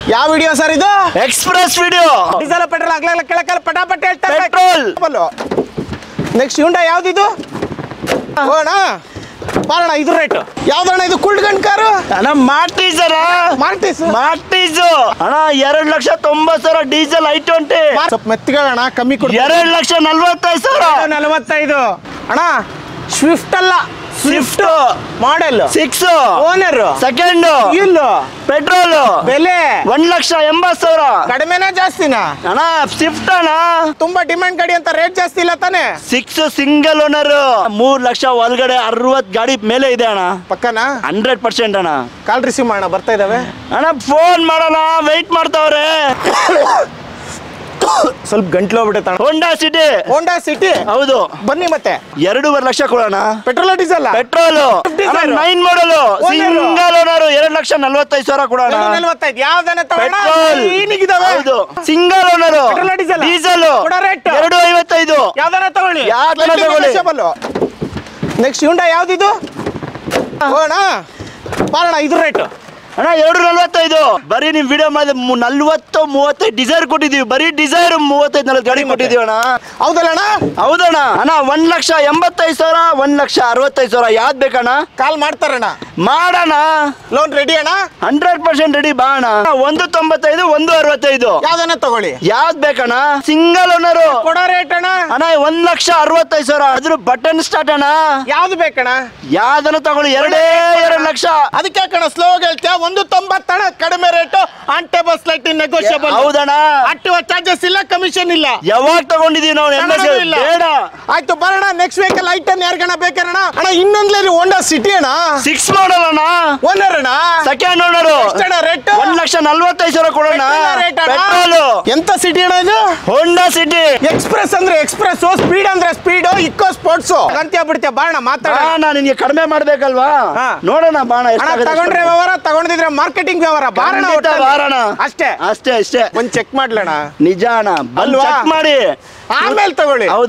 ಯಾವ video sir ಇದು? Express video. Diesel petrol ಆಗ್ಲಲ್ಲ ಕೆಳಕಲ್ಲ ಪಟಾಪಟ್ ಹೇಳ್ತಾರೆ. ಪೆಟ್ರೋಲ್. Next Hyundai ಯಾವ್ದಿದು? ಓಣ ಬಾರಣ ಇದು ರೇಟ್ ಯಾವ್ದಣ್ಣ ಇದು? ಕುಲ್ಡ್ಗಂಡ್ ಕಾರು ಅಣ್ಣ ಮಾರ್ಟಿಸ್ ಅಣ್ಣ. ಮಾರ್ಟಿಸ್ ಅಣ್ಣ 2,90,000 ಡೀಸೆಲ್ I20. ಸ್ವಲ್ಪ ಮೆತ್ತಗಳಣ್ಣ ಕಮ್ಮಿ ಕೊಡಿ. 2,45,000. 45 ಅಣ್ಣ. ಸ್ವಿಫ್ಟ್ ಅಲ್ಲ, ಸ್ವಿಫ್ಟ್ ಮಾಡೆಲ್ 6 ಓನರ್ ಸೆಕೆಂಡ್ ಇಲ್ಲ ಪೆಟ್ರೋಲ್ ಬೆಲೆ 1,80,000. ಕಡಿಮೆನಾ ಜಾಸ್ತಿನಾ? ಅಣ್ಣ ಸ್ವಿಫ್ಟ್ ಅಣ್ಣ ತುಂಬಾ ಡಿಮ್ಯಾಂಡ್ ಗಾಡಿ ಅಂತ ರೇಟ್ ಜಾಸ್ತಿ ಇಲ್ಲ ತಾನೆ? 6 ಸಿಂಗಲ್ ಓನರ್ 3 ಲಕ್ಷ ಒಳಗಡೆ 60 ಗಾಡಿ ಮೇಲೆ ಇದೆ ಅಣ್ಣ. ಪಕ್ಕನಾ? 100% ಅಣ್ಣ. ಕಾಲ್ ರಿಸೀವ್ ಮಾಡೋಣ, ಬರ್ತಾ ಇದಾವೆ ಅಣ್ಣ. ಫೋನ್ ಮಾಡೋಣ, ವೆಯ್ಟ್ ಮಾಡ್ತಾವ್ರೆ. ಸ್ವಲ್ಪ ಗಂಟ್ಲು ಹೋಗ್ಬಿಟ್ಟೆ. ಹೋಂಡಾ ಸಿಟಿ ಹೌದು, ಬನ್ನಿ ಮತ್ತೆ 2.5 ಲಕ್ಷ ಕೊಡೋಣ. Petrol diesel? Petrol 9 model single owner 2,45,000 ಕೊಡೋಣ. 45 ಯಾವ್ದನ್ನ ತಗೋಣ? ಹೌದು, ಸಿಂಗಲ್ ಓನರ್ ಡೀಸೆಲ್ 2,55. ಯಾವ್ದನ್ನ ತಗೊಳ್ಳಿ? Next Hyundai ಯಾವ್ದಿದು? ಓಣ ಬಾರಣ ಇದು ರೇಟ್ ಅಣ್ಣ 2,45. ಬರೀ ನಿಮ್ ವಿಡಿಯೋ ಮಾಡಿ 40-35 ಡಿಸೈರ್ ಕೊಟ್ಟಿದೀವಿ. ಬರೀ ಡಿಸೈರ್ 35-40 ಗಾಡಿ ಕೊಟ್ಟಿದೀವಿ ಅಣ್ಣ. ಹೌದಲ್ಲ? ಹೌದಣ್ಣ. ಅಣ್ಣ 1,85,000 1,65,000 ಯಾವ್ದು ಬೇಕಣ್ಣ? ಕಾಲ್ ಮಾಡ್ತಾರಣ್ಣ, ಮಾಡೋಣ. ಲೋನ್ ರೆಡಿ ಅಣ್ಣ? 100% ರೆಡಿ. ಬಾ ಅಣ್ಣ. 1,95 1,65 ಯಾವ್ದನ್ನ ತಗೊಳ್ಳಿ? ಯಾವ್ದು ಬೇಕಣ್ಣ? ಸಿಂಗಲ್ ಓನರ್ ಕೊಡೋ ರೇಟ್ ಅಣ್ಣ? ಅಣ್ಣ 1,65,000 ಅದ್ರ ಬಟನ್ ಸ್ಟಾರ್ಟ್ ಅಣ್ಣ. ಯಾವ್ದು ಬೇಕಣ್ಣ? ಯಾವ್ದನ್ನ ತಗೊಳ್ಳಿ. 2 ಲಕ್ಷ. ಅದಕ್ಕೆ ಕಣ ಸ್ಲೋ ಹೇಳ್ತೀಯ. 1,90 ಕಡಿಮೆ rate, on table slight negotiable. ಹೌದಣ್ಣ. ಅಟ್ಟು ಚಾರ್ಜಸ್ ಇಲ್ಲ, ಕಮಿಷನ್ ಇಲ್ಲ. ಯಾವಾಗ ತಗೊಂಡಿದೀವಿ ನಾವು? ಬೇಡ. ಆಯ್ತು ಬರೋಣ. ನೆಕ್ಸ್ಟ್ ವೆಹಿಕಲ್ ಐಟನ್ ಯಾರ್ಗಣ ಬೇಕಣ್ಣ? ಅಣ್ಣ ಇನ್ನೊಂದ್ರಲ್ಲಿ ಹೋಂಡಾ ಸಿಟಿ ಅಣ್ಣ 6 ಮಾಡಲ್ ಅಣ್ಣ. ಓನರ್ ಅಣ್ಣ ಸೆಕೆಂಡ್ ಓನರ್ ರೇಟ್ 1,45,000 ಕೊಡೋಣ. ಪೆಟ್ರೋಲ್ ಎಂತ ಸಿಟಿ ಅಣ್ಣ ಇದು? Honda City. ಎಕ್ಸ್ಪ್ರೆಸ್ ಅಂದ್ರೆ ಎಕ್ಸ್ಪ್ರೆಸ್, ಸ್ಪೀಡ್ ಅಂದ್ರೆ ಸ್ಪೀಡ್, ಇಕ್ಕೋ ಸ್ಪೋರ್ಟ್ಸ್ ಅಂತ್ಯ ಬಿಡ್ತೀಯ. ಬಾಣ ಮಾತಾಡೋಣ. ನಿನ್ಗೆ ಕಡಿಮೆ ಮಾಡ್ಬೇಕಲ್ವಾ? ನೋಡೋಣ ಬಾಣ. ತಗೊಂಡ್ರೆ ವ್ಯವಹಾರ, ತಗೊಂಡಿದ್ರೆ ಮಾರ್ಕೆಟಿಂಗ್ ವ್ಯವಹಾರ. ಬಾರಣ ಅಷ್ಟೇ ಅಷ್ಟೇ ಅಷ್ಟೇ. ಒಂದ್ ಚೆಕ್ ಮಾಡ್ಲಣ. ನಿಜ ಅಣ್ಣ, ಚೆಕ್ ಮಾಡಿ ಆಮೇಲೆ ತಗೊಳ್ಳಿ. ಹೌದು.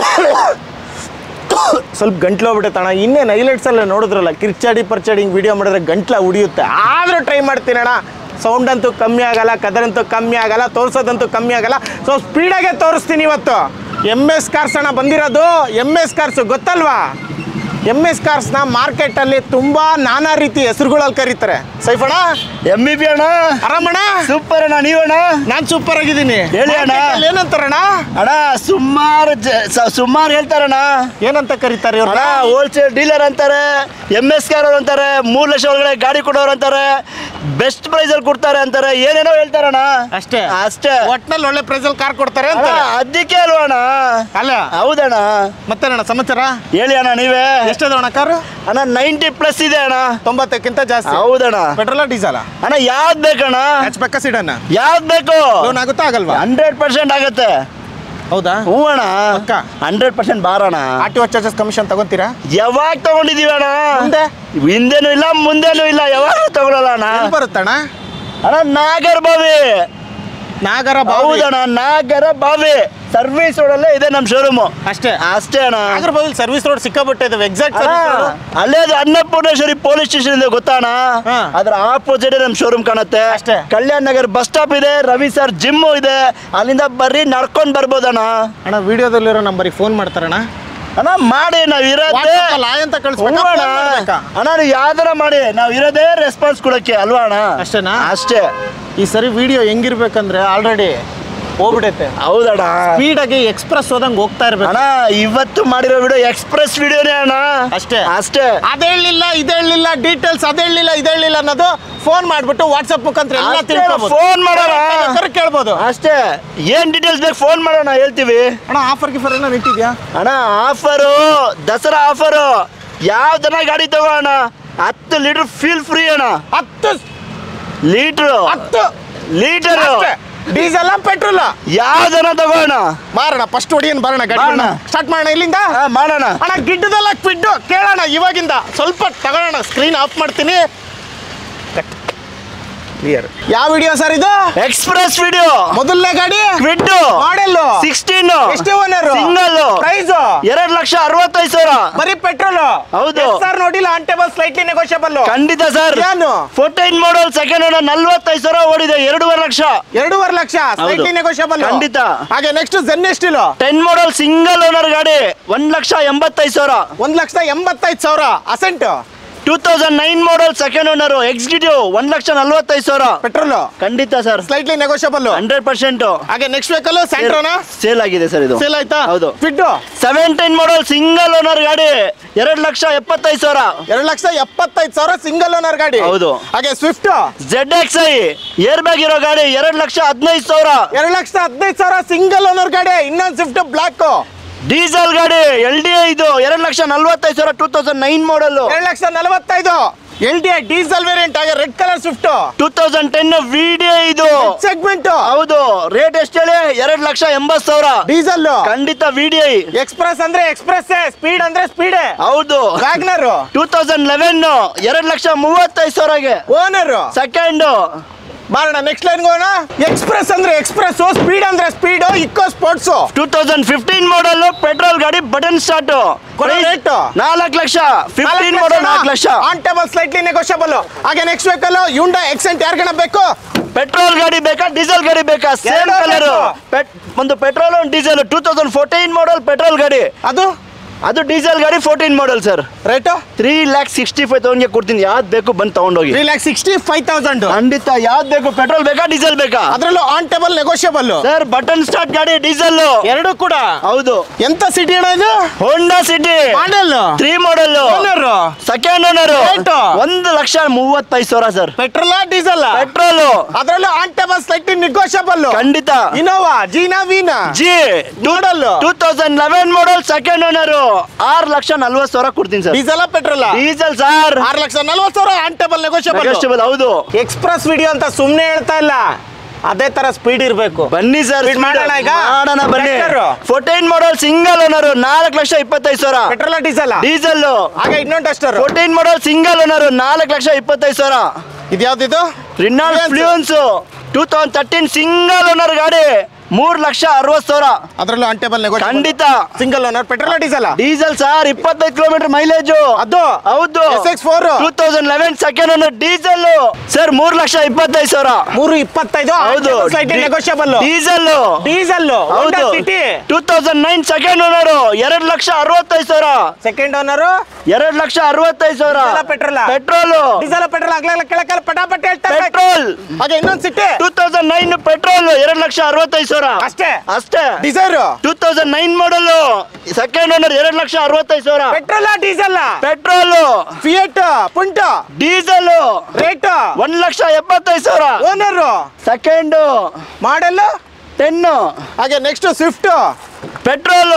ಸ್ವಲ್ಪ ಗಂಟ್ಲು ಹೋಗ್ಬಿಟ್ಟಣ. ಇನ್ನೇನು ಹೈಲೈಟ್ಸ್ ಎಲ್ಲ ನೋಡಿದ್ರಲ್ಲ, ಕಿರ್ಚಾಡಿ ಪರ್ಚಾಡಿ ವಿಡಿಯೋ ಮಾಡಿದ್ರೆ ಗಂಟ್ಲ ಉಡಿಯುತ್ತೆ. ಆದ್ರೂ ಟ್ರೈ ಮಾಡ್ತೀನಿ ಅಣ್ಣ. ಸೌಂಡ್ ಅಂತೂ ಕಮ್ಮಿ ಆಗಲ್ಲ, ಕದರಂತೂ ಕಮ್ಮಿ ಆಗಲ್ಲ, ತೋರ್ಸೋದಂತೂ ಕಮ್ಮಿ ಆಗಲ್ಲ. ಸೊ ಸ್ಪೀಡಾಗೆ ತೋರಿಸ್ತೀನಿ ಇವತ್ತು. MS ಕಾರ್ಸ್ ಅಣ್ಣ ಬಂದಿರೋದು. MS ಕಾರ್ಸ್ ಗೊತ್ತಲ್ವಾ? MS ಕಾರ್ಸ್ನ ಮಾರ್ಕೆಟಲ್ಲಿ ತುಂಬಾ ನಾನಾ ರೀತಿ ಹೆಸರುಗಳಲ್ಲಿ ಕರೀತಾರೆ. ಸೈಫ್ ಅಣ್ಣ, MEB ಅಣ್ಣ. ಆರಾಮಣ್ಣ? ಸೂಪರ್ ಅಣ್ಣ. ನೀವಣ್ಣ? ನಾನ್ ಸೂಪರ್ ಆಗಿದ್ದೀನಿ. ಹೇಳಿ ಅಣ್ಣ. ಏನಂತಾರಣ್ಣ? ಅಣ್ಣ ಸುಮಾರು ಹೇಳ್ತಾರಣ್ಣ. ಏನಂತ ಕರೀತಾರೆ? ಹೋಲ್ಸೇಲ್ ಡೀಲರ್ ಅಂತಾರೆ, MS ಕಾರ್ ಅವ್ರು ಅಂತಾರೆ, 3 ಲಕ್ಷ ಒಳಗಡೆ ಗಾಡಿ ಕೊಡೋರು ಅಂತಾರೆ, ಬೆಸ್ಟ್ ಪ್ರೈಸ್ ಅಲ್ಲಿ ಕೊಡ್ತಾರೆ ಅಂತಾರೆ, ಏನೇನೋ ಹೇಳ್ತಾರಣ್ಣ. ಅಷ್ಟೇ ಅಷ್ಟೇ. ಒಟ್ನಲ್ಲಿ ಒಳ್ಳೆ ಪ್ರೈಸ್ ಅಲ್ಲಿ ಕಾರ್ ಕೊಡ್ತಾರೆ ಅಂತ. ಅದಕ್ಕೆ ಅಲ್ವಾ ಅಣ್ಣ? ಅಲ್ಲ. ಹೌದಣ್ಣ. ಮತ್ತೇನಣ್ಣ ಸಮಾಚಾರ? ಹೇಳಿ ಅಣ್ಣ ನೀವೇ. ಎಷ್ಟದಣ್ಣ ಕಾರು? ಅಣ್ಣ 90+ ಇದೆ ಅಣ್ಣ. 90ಕ್ಕಿಂತ ಜಾಸ್ತಿ. ಹೌದಣ್ಣ. ಪೆಟ್ರೋಲ್ ಡೀಸೆಲ್ ಅಣ್ಣ ಯಾವ್ದು ಬೇಕಣ್ಣ? ಹ್ಯಾಚ್‌ಬ್ಯಾಕ್ ಸಿಡನ್ ಯಾವ್ದು ಬೇಕು? ಲೋನ್ ಆಗುತ್ತಾ ಆಗಲ್ವಾ? 100% ಆಗುತ್ತೆ. ಹೌದಾ? ಹ್ಞೂ ಅಣ್ಣ. 100% ಬಾರೋಣ. RTO ಚಾರ್ಜಸ್ ಕಮಿಷನ್ ತಗೊಂತೀರಾ? ಯಾವಾಗ ತಗೊಂಡಿದೀವಿ ಅಣ್ಣ? ಹಿಂದೆನೂ ಇಲ್ಲ ಮುಂದೆನೂ ಇಲ್ಲ. ಯಾವಾಗ ತಗೊಳ್ಳಲ್ಲ ಅಣ್ಣ. ಬರುತ್ತಣ್ಣ? ಅಣ್ಣ ನಾಗರಬಾವಿ. ಹೌದಣ್ಣ, ನಾಗರಬಾವಿ ಸರ್ವಿಸ್ ರೋಡ್ ಅಲ್ಲೇ ಇದೆ ನಮ್ ಶೋರೂಮ್. ಅಷ್ಟೇ ಅಷ್ಟೇ ಅಣ್ಣ. ನಾಗರಬಾವಿ ಸರ್ವಿಸ್ ರೋಡ್ ಸಿಕ್ಕಾಬಿಟ್ಟೆ ಇದಾವೆ. ಎಕ್ಸಾಕ್ಟ್ ಅಲ್ಲೇ ಅದು ಅನ್ನಪೂರ್ಣೇಶ್ವರಿ ಪೊಲೀಸ್ ಸ್ಟೇಷನ್ ಇದೆ ಗೊತ್ತಾಣ? ಅದ್ರ ಆಪೋಸಿಟ್ ನಮ್ ಶೋರೂಮ್ ಕಾಣುತ್ತೆ. ಅಷ್ಟೇ. ಕಲ್ಯಾಣ್ ನಗರ್ ಬಸ್ ಸ್ಟಾಪ್ ಇದೆ, ರವಿ ಸರ್ ಜಿಮ್ ಇದೆ, ಅಲ್ಲಿಂದ ಬರ್ರಿ ನಡ್ಕೊಂಡ್ ಬರ್ಬೋದಣ್ಣ. ಅಣ್ಣ ವಿಡಿಯೋದಲ್ಲಿರೋ ನಂಬರಿಗೆ ಫೋನ್ ಮಾಡ್ತಾರಣ್ಣ? ಅಣ್ಣ ಮಾಡಿ, ನಾವ್ ಇರೋದೇ ಅಣ್ಣ, ನೀವು ಯಾವ್ದಾರ ಮಾಡಿ, ನಾವ್ ಇರೋದೇ ರೆಸ್ಪಾನ್ಸ್ ಕೊಡಕ್ಕೆ ಅಲ್ವಾ ಅಣ್ಣ? ಅಷ್ಟೇನಾ? ಅಷ್ಟೇ. ಈ ಸರಿ ವಿಡಿಯೋ ಹೆಂಗಿರ್ಬೇಕಂದ್ರೆ ಆಲ್ರೆಡಿ ಹೋಗ್ಬಿಡೈತೆ. ಹೌದಣ್ಣ. ಸ್ಪೀಡ್ ಆಗಿ ಎಕ್ಸ್ಪ್ರೆಸ್ ಹೋದಂಗೆ ಹೋಗ್ತಾ ಇರ್ಬೇಕು ಅಣ್ಣ. ಇವತ್ತು ಮಾಡಿರೋ ವಿಡಿಯೋ ಎಕ್ಸ್ಪ್ರೆಸ್ ವಿಡಿಯೋನೇ ಅಣ್ಣ. ಅಷ್ಟೇ ಅಷ್ಟೇ. ಅದೇಳಿಲ್ಲ ಇದೇಳಿಲ್ಲ ಡೀಟೇಲ್ಸ್, ಅದೇಳಿಲ್ಲ ಇದೇಳಿಲ್ಲ ಅನ್ನೋದು ಫೋನ್ ಮಾಡ್ಬಿಟ್ಟು ವಾಟ್ಸ್ಆಪ್ ಮುಖಾಂತರ ಎಲ್ಲ ತಿಳ್ಕೊಬಹುದು. ಫೋನ್ ಮಾಡೋಣ, ಕೇಳ್ಬೋದು ಅಷ್ಟೇ. ಏನ್ ಡೀಟೇಲ್ಸ್ ಬೇಕು ಫೋನ್ ಮಾಡೋಣ, ಹೇಳ್ತೀವಿ. ಅಣ್ಣ ಆಫರ್ ಗಿಫರ್ ಏನೋ ಇಟ್ಟಿದ್ಯಾ? ಅಣ್ಣ ಆಫರು ದಸರಾ ಆಫರು. ಯಾವ್ದನ್ನ ಗಾಡಿ ತಗೋಣ 10 ಲೀಟರ್ ಫೀಲ್ ಫ್ರೀ ಅಣ್ಣ. 10 ಲೀಟರ್ ಡೀಸೆಲ್ ಪೆಟ್ರೋಲ್ ಯಾವ್ದನ್ನ ತಗೋಣ? ಮಾರೋಣ. ಫಸ್ಟ್ ಹೊಡಿಯನ್ ಬರೋಣ, ಗಾಡಿ ಸ್ಟಾರ್ಟ್ ಮಾಡೋಣ. ಇಲ್ಲಿಂದ ಮಾಡೋಣ ಅಣ್ಣ. ಗಿಡ್ಡದಲ್ಲ ಕ್ವಿಡ್ ಕೇಳೋಣ ಇವಾಗಿಂದ. ಸ್ವಲ್ಪ ತಗೋಣ. ಸ್ಕ್ರೀನ್ ಆಫ್ ಮಾಡ್ತೀನಿ. ಕ್ಲಿಯರ್. ಯಾವ ವಿಡಿಯೋ ಸರ್ ಇದು? Express video. ಮೊದಲನೇ ಗಾಡಿ ಕ್ವಿಡ್ ಮಾಡೆಲ್ 16 ಎಷ್ಟು ಓನರ್ ಸಿಂಗಲ್ ಪ್ರೈಸ್ 2,65,000 ಬರೀ ಪೆಟ್ರೋಲ್. ಹೌದು ಸರ್ ನೋಡಿಲ್ಲ ಆನ್ ಟೇಬಲ್ ಸ್ಲೈಟ್ಲಿ ನೆಗೋಷಿಯಬಲ್. ಖಂಡಿತ ಸರ್. ಏನು 14 ಮಾಡಲ್ ಸೆಕೆಂಡ್ ಓನರ್ 45,000 ಓಡಿದೆ. 2.5 ಲಕ್ಷ. 2.5 lakh slightly negotiable. ಖಂಡಿತ. ಹಾಗೆ ನೆಕ್ಸ್ಟ್ ಜೆನ್ ಎಷ್ಟಿಲ್ಲ 10 ಮಾಡಲ್ ಸಿಂಗಲ್ ಓನರ್ ಗಾಡಿ 1,85,000. 1,85,000 Accent. 2009 model second owner executive 1,45,000 petrol. ಖಂಡಿತ ಸರ್. Slightly negotiable 100%. ಹಾಗೆ ನೆಕ್ಸ್ಟ್ ವೆಹಿಕಲ್ ಸ್ಯಾಂಟ್ರೋನಾ ಸೇಲ್ ಆಗಿದೆ ಸರ್. ಇದು ಸೇಲ್ ಆಯ್ತಾ? ಹೌದು. ಫಿಡ್ 17 ಮಾಡಲ್ ಸಿಂಗಲ್ ಓನರ್ ಗಾಡಿ 2,75,000. 2,75,000 ಸಿಂಗಲ್ ಓನರ್ ಗಾಡಿ. ಹೌದು. ಹಾಗೆ ಸ್ವಿಫ್ಟ್ ZXi ಏರ್ ಬ್ಯಾಗ್ ಇರೋ ಗಾಡಿ 2,15,000. 2,15,000 ಸಿಂಗಲ್ ಓನರ್ ಗಾಡಿ. ಇನ್ನೊಂದು ಸ್ವಿಫ್ಟ್ ಬ್ಲಾಕ್ ಡೀಸೆಲ್ ಗಾಡಿ LDI ಇದು 2,45,000 2009 ಮಾಡಲ್. 2,45,000 LDI ಡೀಸೆಲ್ ವೇರಿಯಂಟ್. ಹಾಗೆ ರೆಡ್ ಕಲರ್ ಸ್ವಿಫ್ಟ್ 2010 VDI ಇದು ಸೆಗ್ಮೆಂಟ್. ಹೌದು. ರೇಟ್ ಎಷ್ಟು ಹೇಳಿ? 2,80,000 ಡೀಸೆಲ್. ಖಂಡಿತ VDI. ಎಕ್ಸ್ಪ್ರೆಸ್ ಅಂದ್ರೆ ಎಕ್ಸ್ಪ್ರೆಸ್, ಸ್ಪೀಡ್ ಅಂದ್ರೆ ಸ್ಪೀಡ್. ಹೌದು. ವ್ಯಾಗ್ನರ್ 2011 2,35,000ಗೆ ಓನರ್. ಸೆಕೆಂಡ್. ಬಾರೋಣ ನೆಕ್ಸ್ಟ್ ಲೈನ್ ಹೋಗೋಣ. ಎಕ್ಸ್ಪ್ರೆಸ್ ಅಂದ್ರೆ ಎಕ್ಸ್ಪ್ರೆಸ್, ಸ್ಪೀಡ್ ಅಂದ್ರೆ speed. Eco Sports 2015 model petrol ಗಾಡಿ button start. Rate 4 lakh. 15 model 4 lakh. On table slightly negotiable. ಹಾಗೆ ನೆಕ್ಸ್ಟ್ ವೆಹಿಕಲ್ ಯುಂಡೈ ಎಕ್ಸೆಂಟ್. ಯಾರಿಗಣ ಬೇಕು? ಪೆಟ್ರೋಲ್ ಗಾಡಿ ಬೇಕಾ ಡೀಸೆಲ್ ಗಾಡಿ ಬೇಕಾ? Same colour. ಒಂದು ಪೆಟ್ರೋಲ್ ಒಂದು ಡೀಸೆಲ್. 2014 ಮಾಡಲ್ ಪೆಟ್ರೋಲ್ ಗಾಡಿ. ಅದು ಡೀಸೆಲ್ ಗಾಡಿ 14 ಮಾಡಲ್ ಸರ್. ರೇಟ್ 3,65,000ಗೆ ಕೊಡ್ತೀನಿ. ಯಾವ್ದು ಬೇಕು ಬಂದು ತಗೊಂಡೋಗಿ. 3,65,000 ಖಂಡಿತ. ಯಾವ್ದು ಬೇಕು? ಪೆಟ್ರೋಲ್ ಬೇಕಾ ಡೀಸೆಲ್ ಬೇಕಾ? ಅದರಲ್ಲೂ on table negotiable sir. Button start ಗಾಡಿ ಡೀಸೆಲ್ ಎರಡು ಕೂಡ. ಹೌದು. ಎಂತ ಸಿಟಿ ಅಣ್ಣ ಇದು? Honda City model 3 model owner. Second owner rate 1,35,000 sir. Petrol diesel? Petrol. ಅದರಲ್ಲೂ ಆನ್ ಟೇಬಲ್ ಸ್ಲೈಟ್ಲಿ ನೆಗೋಷಿಯಬಲ್. ಖಂಡಿತ. ಇನೋವಾ ಜೀನಾ ವೀನಾ G model 2011 model second owner 6,40,000 ಕೊಡ್ತೀನಿ sir. Diesel petrol? Diesel sir. 6,40,000 on table negotiable. ಹೌದು. Express video ಅಂತ ಸುಮ್ನೆ ಹೇಳ್ತಾ ಇಲ್ಲ, ಅದೇ ತರ ಸ್ಪೀಡ್ ಇರಬೇಕು. ಬನ್ನಿ ಸರ್ ಮಾಡೋಣ ಈಗ. ಮಾಡೋಣ ಬನ್ನಿ. 14 model single owner 4,25,000. Petrol diesel? Diesel. ಹಾಗೆ ಇನ್ನೊಂದು ಟೆಸ್ಟರ್ 14 ಮಾಡಲ್ ಸಿಂಗಲ್ ಓನರ್ 4,25,000. ಇದ್ಯಾವ್ದಿದು? ರಿನಾಲ್ಟ್ ಫ್ಲೂಯೆನ್ಸ್ 2013 ಸಿಂಗಲ್ ಓನರ್ ಗಾಡಿ 3,60,000. ಅದರಲ್ಲೂ ಆನ್ ಟೇಬಲ್ ನೆಗೋಷಿಯಬಲ್. ಖಂಡಿತ. Single owner petrol diesel? Diesel sir. 25 kilometre mileage. ಅದು ಹೌದು. SX4 2011 second owner diesel sir 3,25,000. 3,25,000 ಹೌದು. ನೆಗೋಷಿಯಬಲ್. ಡೀಸೆಲ್. ಡೀಸೆಲ್ ಹೌದು. City 2009 second owner 2,65,000. Second owner 2,65,000. Petrol? Petrol. Diesel petrol ಆಗ್ಲಲ್ಲ ಕೆಳಕಲ್ಲ ಪಟಾಪಟ್ ಹೇಳ್ತಾರೆ. ಪೆಟ್ರೋಲ್. ಹಾಗೆ ಇನ್ನೊಂದು ಸಿಟಿ 2009 ಪೆಟ್ರೋಲ್ 2,65,000 ಅಷ್ಟೇ. ಅಷ್ಟೇ. Dzire 2009 model second owner 2,65,000. Petrol diesel? Petrol. Fiat Punto diesel rate 1,70,000. Owner second model 10. ಹಾಗೆ ನೆಕ್ಸ್ಟ್ ಸ್ವಿಫ್ಟ್ ಪೆಟ್ರೋಲ್